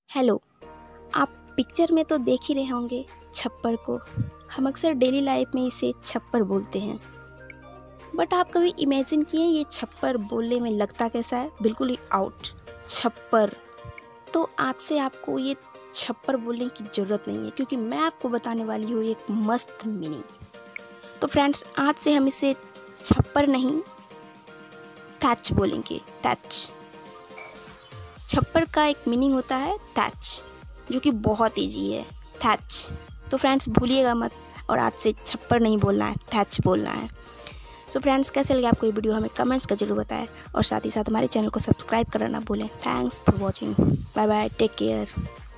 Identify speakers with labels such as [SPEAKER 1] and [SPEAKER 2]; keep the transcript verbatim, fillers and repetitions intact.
[SPEAKER 1] Hello. आप picture में तो देख ही रहे होंगे छप्पर को। हम अक्सर डेली लाइफ में इसे छप्पर बोलते हैं, बट आप कभी इमेजिन किए ये छप्पर बोलने में लगता कैसा है? बिल्कुल ही आउट छप्पर। तो आज से आपको ये छप्पर बोलने की ज़रूरत नहीं है, क्योंकि मैं आपको बताने वाली हूँ एक मस्त मीनिंग। तो फ्रेंड्स, आज से हम इसे छप्पर नहीं थैच बोलेंगे। थैच। छप्पर का एक मीनिंग होता है थैच, जो कि बहुत ईजी है। थैच। तो फ्रेंड्स भूलिएगा मत, और आज से छप्पर नहीं बोलना है, थैच बोलना है। सो so फ्रेंड्स, कैसे लगे आपको ये वीडियो हमें कमेंट्स का जरूर बताएं, और साथ ही साथ हमारे चैनल को सब्सक्राइब करना ना भूलें। Thanks for watching. Bye bye, take care.